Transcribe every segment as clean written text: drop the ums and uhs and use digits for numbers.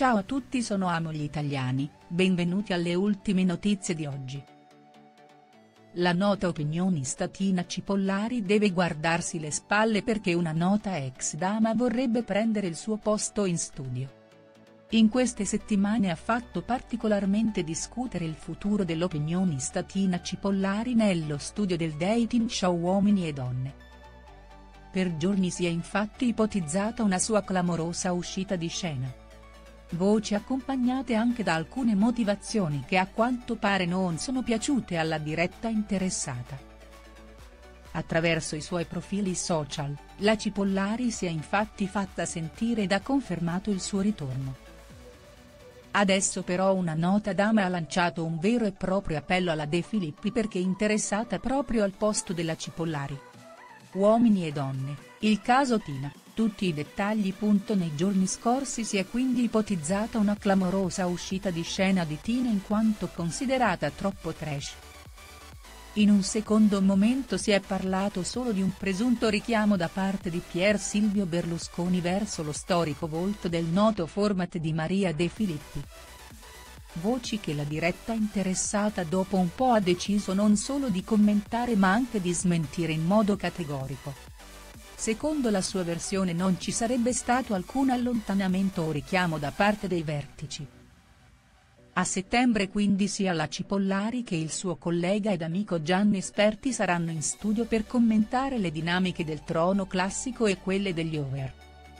Ciao a tutti, sono Amo gli italiani, benvenuti alle ultime notizie di oggi. La nota opinionista Tina Cipollari deve guardarsi le spalle perché una nota ex dama vorrebbe prendere il suo posto in studio. In queste settimane ha fatto particolarmente discutere il futuro dell'opinionista Tina Cipollari nello studio del dating show Uomini e Donne. Per giorni si è infatti ipotizzata una sua clamorosa uscita di scena. Voci accompagnate anche da alcune motivazioni che a quanto pare non sono piaciute alla diretta interessata. Attraverso i suoi profili social, la Cipollari si è infatti fatta sentire ed ha confermato il suo ritorno. Adesso però una nota dama ha lanciato un vero e proprio appello alla De Filippi perché interessata proprio al posto della Cipollari. Uomini e donne, il caso Tina, tutti i dettagli. Nei giorni scorsi si è quindi ipotizzata una clamorosa uscita di scena di Tina in quanto considerata troppo trash. In un secondo momento si è parlato solo di un presunto richiamo da parte di Pier Silvio Berlusconi verso lo storico volto del noto format di Maria De Filippi. Voci che la diretta interessata dopo un po' ha deciso non solo di commentare ma anche di smentire in modo categorico. Secondo la sua versione non ci sarebbe stato alcun allontanamento o richiamo da parte dei vertici. A settembre quindi sia la Cipollari che il suo collega ed amico Gianni Sperti saranno in studio per commentare le dinamiche del trono classico e quelle degli over.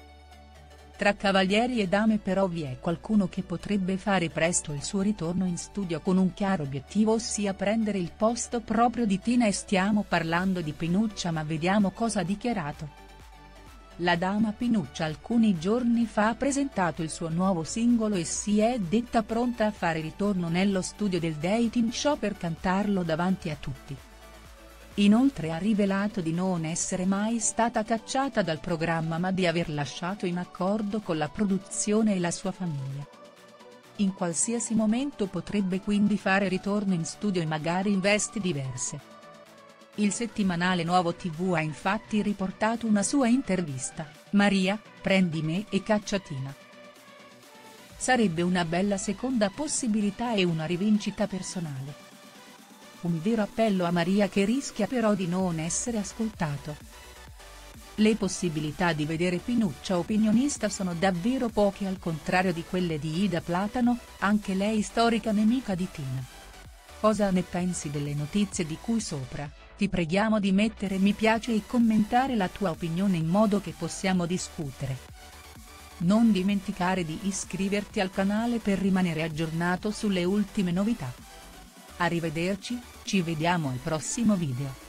Tra cavalieri e dame però vi è qualcuno che potrebbe fare presto il suo ritorno in studio con un chiaro obiettivo, ossia prendere il posto proprio di Tina, e stiamo parlando di Pinuccia, ma vediamo cosa ha dichiarato. La dama Pinuccia alcuni giorni fa ha presentato il suo nuovo singolo e si è detta pronta a fare ritorno nello studio del dating show per cantarlo davanti a tutti. Inoltre ha rivelato di non essere mai stata cacciata dal programma ma di aver lasciato in accordo con la produzione e la sua famiglia. In qualsiasi momento potrebbe quindi fare ritorno in studio e magari in vesti diverse. Il settimanale Nuovo TV ha infatti riportato una sua intervista: "Maria, prendi me e caccia Tina. Sarebbe una bella seconda possibilità e una rivincita personale. Un vero appello a Maria che rischia però di non essere ascoltato. Le possibilità di vedere Pinuccia opinionista sono davvero poche, al contrario di quelle di Ida Platano, anche lei storica nemica di Tina. Cosa ne pensi delle notizie di cui sopra? Ti preghiamo di mettere mi piace e commentare la tua opinione in modo che possiamo discutere. Non dimenticare di iscriverti al canale per rimanere aggiornato sulle ultime novità. Arrivederci, ci vediamo al prossimo video.